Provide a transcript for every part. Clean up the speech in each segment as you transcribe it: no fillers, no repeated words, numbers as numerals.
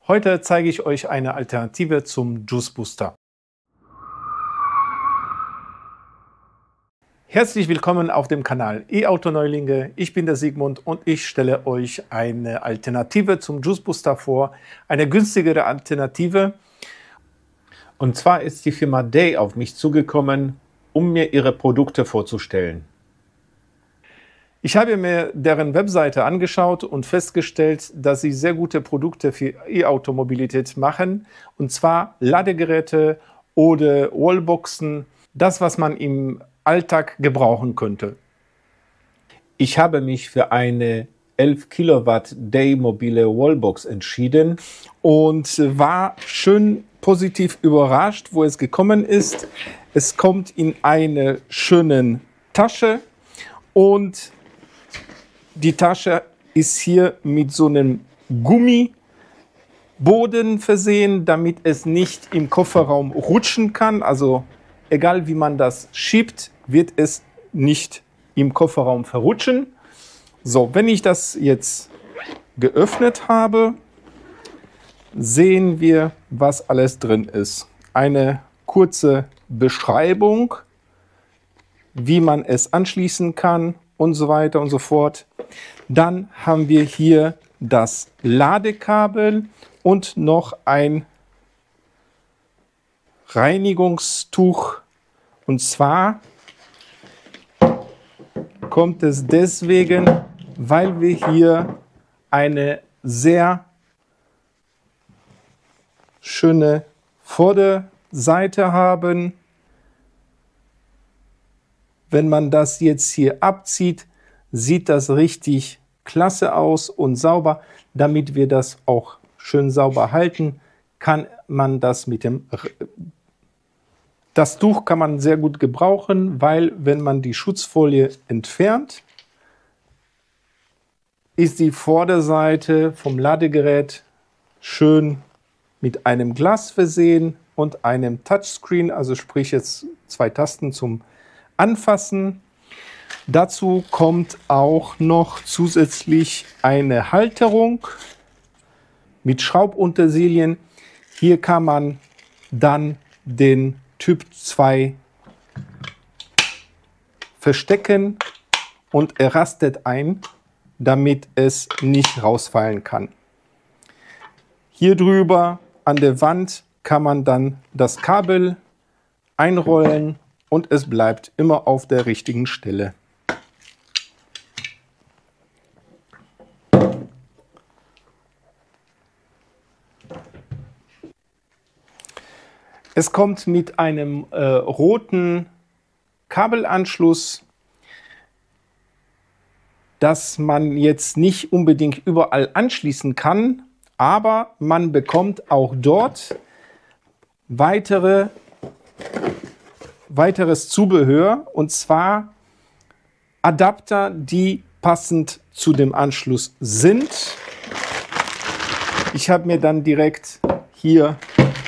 Heute zeige ich euch eine Alternative zum Juice Booster. Herzlich willkommen auf dem Kanal E-Auto-Neulinge. Ich bin der Sigmund und ich stelle euch eine Alternative zum Juice Booster vor. Eine günstigere Alternative. Und zwar ist die Firma Day auf mich zugekommen, um mir ihre Produkte vorzustellen. Ich habe mir deren Webseite angeschaut und festgestellt, dass sie sehr gute Produkte für E-Auto-Mobilität machen. Und zwar Ladegeräte oder Wallboxen, das, was man im Alltag gebrauchen könnte. Ich habe mich für eine 11 Kilowatt Day mobile Wallbox entschieden und war schön positiv überrascht, wo es gekommen ist. Es kommt in eine schöne Tasche und die Tasche ist hier mit so einem Gummiboden versehen, damit es nicht im Kofferraum rutschen kann. Also egal wie man das schiebt, wird es nicht im Kofferraum verrutschen. So, wenn ich das jetzt geöffnet habe, sehen wir, was alles drin ist. Eine kurze Beschreibung, wie man es anschließen kann und so weiter und so fort. Dann haben wir hier das Ladekabel und noch ein Reinigungstuch. Und zwar kommt es deswegen, weil wir hier eine sehr schöne Vorderseite haben. Wenn man das jetzt hier abzieht, sieht das richtig klasse aus und sauber. Damit wir das auch schön sauber halten, kann man das mit dem... Das Tuch kann man sehr gut gebrauchen, weil wenn man die Schutzfolie entfernt, ist die Vorderseite vom Ladegerät schön mit einem Glas versehen und einem Touchscreen, also sprich jetzt 2 Tasten zum Anfassen. Dazu kommt auch noch zusätzlich eine Halterung mit Schraubuntersilien. Hier kann man dann den Typ 2 verstecken und er rastet ein, damit es nicht rausfallen kann. Hier drüber an der Wand kann man dann das Kabel einrollen und es bleibt immer auf der richtigen Stelle. Es kommt mit einem roten Kabelanschluss, das man jetzt nicht unbedingt überall anschließen kann, aber man bekommt auch dort weiteres Zubehör, und zwar Adapter, die passend zu dem Anschluss sind. Ich habe mir dann direkt hier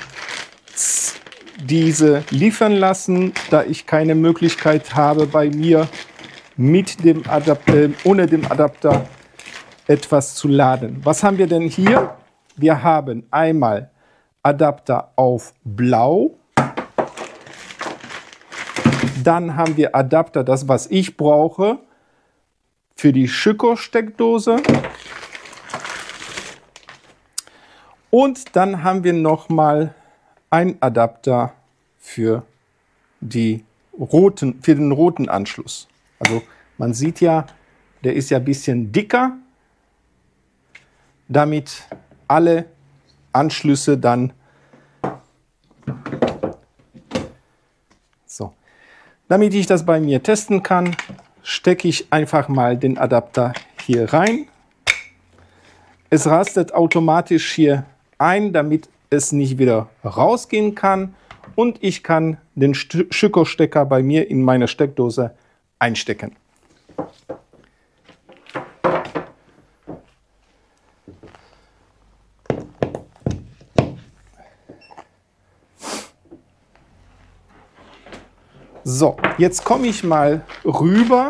diese liefern lassen, da ich keine Möglichkeit habe, bei mir mit dem Adapter, ohne dem Adapter etwas zu laden. Was haben wir denn hier? Wir haben einmal Adapter auf Blau, dann haben wir Adapter, das was ich brauche, für die Schücker-Steckdose, und dann haben wir nochmal ein Adapter für den roten Anschluss. Also man sieht ja, der ist ja ein bisschen dicker, damit alle Anschlüsse dann so. Damit ich das bei mir testen kann, stecke ich einfach mal den Adapter hier rein. Es rastet automatisch hier ein, damit es nicht wieder rausgehen kann, und ich kann den Schücker-Stecker bei mir in meine Steckdose einstecken. So, jetzt komme ich mal rüber,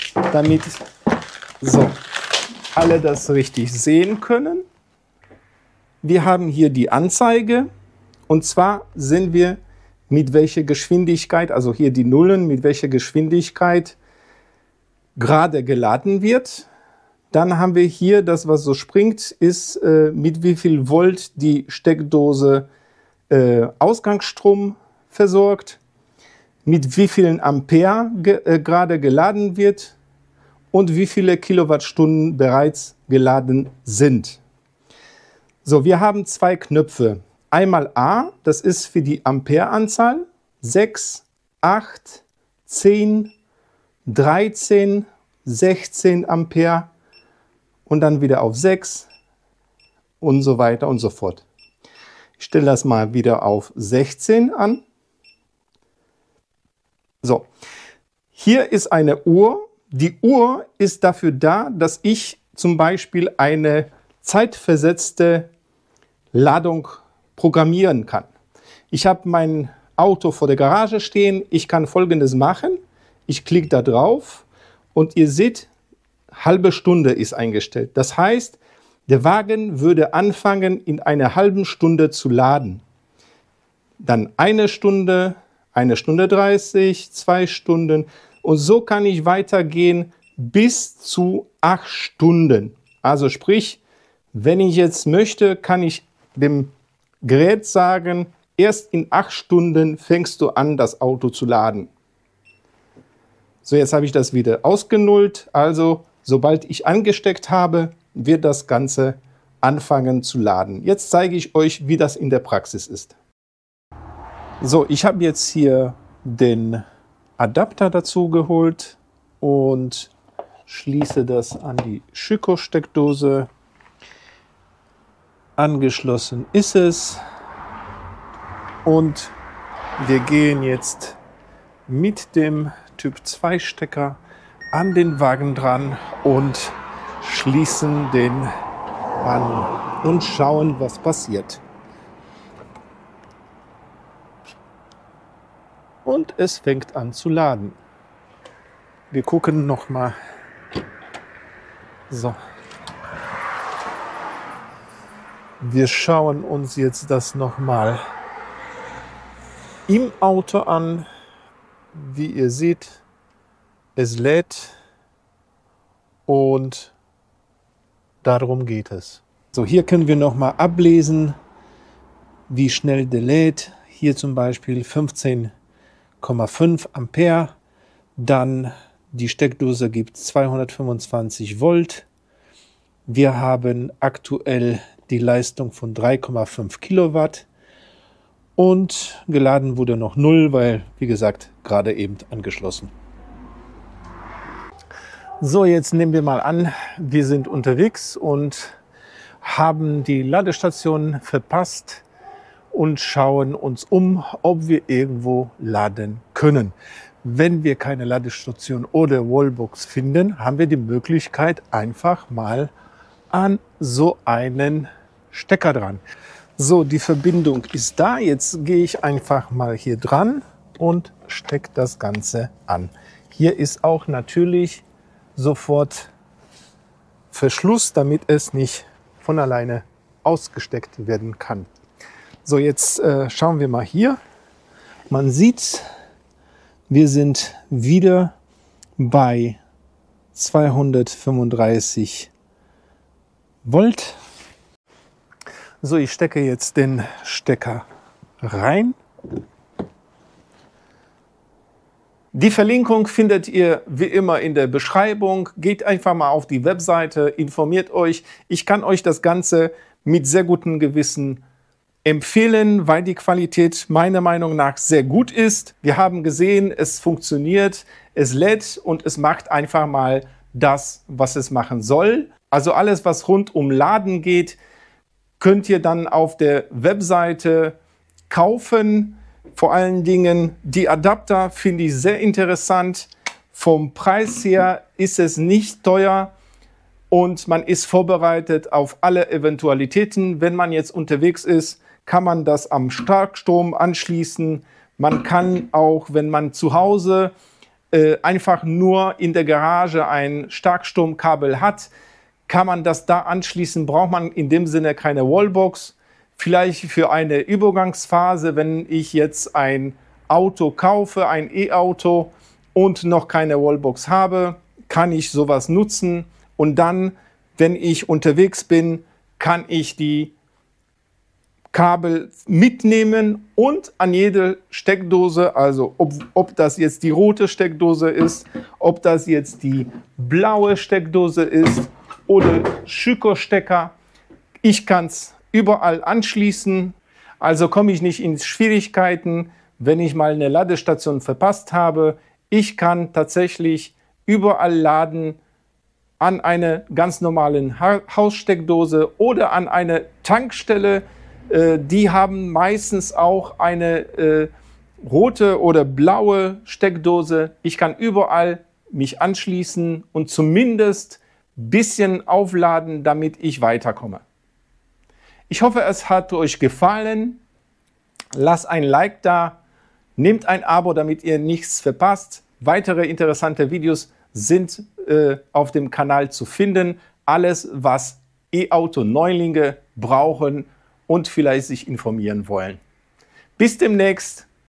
damit so alle das richtig sehen können. Wir haben hier die Anzeige und zwar sehen wir, mit welcher Geschwindigkeit, also hier die Nullen, mit welcher Geschwindigkeit gerade geladen wird. Dann haben wir hier das, was so springt, ist mit wie viel Volt die Steckdose Ausgangsstrom versorgt, mit wie vielen Ampere gerade geladen wird und wie viele Kilowattstunden bereits geladen sind. So, wir haben zwei Knöpfe. Einmal A, das ist für die Ampereanzahl, 6, 8, 10, 13, 16 Ampere und dann wieder auf 6 und so weiter und so fort. Ich stelle das mal wieder auf 16 an. So, hier ist eine Uhr. Die Uhr ist dafür da, dass ich zum Beispiel eine zeitversetzte Ladung programmieren kann. Ich habe mein Auto vor der Garage stehen. Ich kann Folgendes machen. Ich klicke da drauf und ihr seht, halbe Stunde ist eingestellt. Das heißt, der Wagen würde anfangen, in einer halben Stunde zu laden. Dann 1 Stunde, 1 Stunde 30, 2 Stunden. Und so kann ich weitergehen bis zu 8 Stunden. Also sprich, wenn ich jetzt möchte, kann ich dem Gerät sagen, erst in 8 Stunden fängst du an, das Auto zu laden. So, jetzt habe ich das wieder ausgenullt. Also, sobald ich angesteckt habe, wird das Ganze anfangen zu laden. Jetzt zeige ich euch, wie das in der Praxis ist. So, ich habe jetzt hier den Adapter dazu geholt und schließe das an die Schüko-Steckdose. Angeschlossen ist es und wir gehen jetzt mit dem Typ 2 Stecker an den Wagen dran und schließen den an und schauen, was passiert. Und es fängt an zu laden. Wir gucken noch mal. So. Wir schauen uns jetzt das nochmal im Auto an. Wie ihr seht, es lädt und darum geht es. So, hier können wir nochmal ablesen, wie schnell der lädt. Hier zum Beispiel 15,5 Ampere. Dann die Steckdose gibt 225 Volt. Wir haben aktuell die Leistung von 3,5 Kilowatt und geladen wurde noch 0, weil, wie gesagt, gerade eben angeschlossen. So, jetzt nehmen wir mal an, wir sind unterwegs und haben die Ladestation verpasst und schauen uns um, ob wir irgendwo laden können. Wenn wir keine Ladestation oder Wallbox finden, haben wir die Möglichkeit, einfach mal an so einen Stecker dran. So, die Verbindung ist da. Jetzt gehe ich einfach mal hier dran und stecke das Ganze an. Hier ist auch natürlich sofort Verschluss, damit es nicht von alleine ausgesteckt werden kann. So, jetzt schauen wir mal hier. Man sieht, wir sind wieder bei 235 Volt. So, ich stecke jetzt den Stecker rein. Die Verlinkung findet ihr wie immer in der Beschreibung. Geht einfach mal auf die Webseite, informiert euch. Ich kann euch das Ganze mit sehr gutem Gewissen empfehlen, weil die Qualität meiner Meinung nach sehr gut ist. Wir haben gesehen, es funktioniert, es lädt und es macht einfach mal das, was es machen soll. Also alles, was rund um Laden geht, könnt ihr dann auf der Webseite kaufen. Vor allen Dingen die Adapter finde ich sehr interessant. Vom Preis her ist es nicht teuer und man ist vorbereitet auf alle Eventualitäten. Wenn man jetzt unterwegs ist, kann man das am Starkstrom anschließen. Man kann auch, wenn man zu Hause einfach nur in der Garage ein Starkstromkabel hat, kann man das da anschließen, braucht man in dem Sinne keine Wallbox. vielleicht für eine Übergangsphase, wenn ich jetzt ein Auto kaufe, ein E-Auto und noch keine Wallbox habe, kann ich sowas nutzen und dann, wenn ich unterwegs bin, kann ich die Kabel mitnehmen und an jede Steckdose, also ob das jetzt die rote Steckdose ist, ob das jetzt die blaue Steckdose ist oder Schüko-Stecker, ich kann es überall anschließen, also komme ich nicht in Schwierigkeiten, wenn ich mal eine Ladestation verpasst habe. Ich kann tatsächlich überall laden, an eine ganz normalen Haussteckdose oder an eine Tankstelle. Die haben meistens auch eine rote oder blaue Steckdose. Ich kann überall mich anschließen und zumindest ein bisschen aufladen, damit ich weiterkomme. Ich hoffe, es hat euch gefallen. Lasst ein Like da, nehmt ein Abo, damit ihr nichts verpasst. Weitere interessante Videos sind auf dem Kanal zu finden. Alles, was E-Auto-Neulinge brauchen und vielleicht sich informieren wollen. Bis demnächst.